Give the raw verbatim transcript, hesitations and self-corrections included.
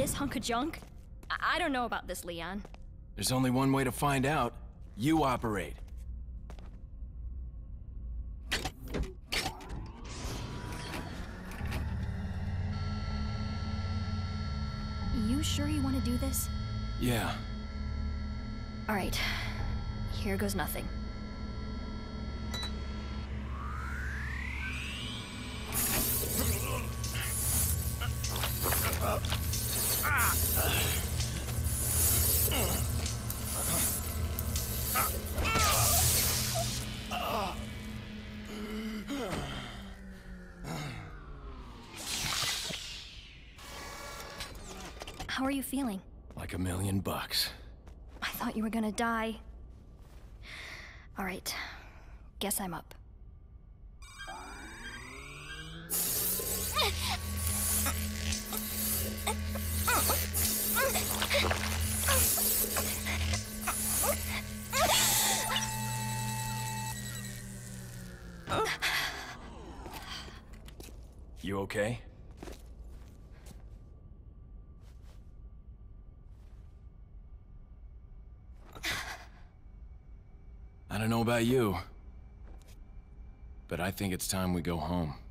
this hunk of junk? I, I don't know about this, Leon. There's only one way to find out. You operate. You sure you want to do this? Yeah. Alright. Here goes nothing. How are you feeling? Like a million bucks. I thought you were gonna die. All right. Guess I'm up. You okay? I don't know about you, but I think it's time we go home.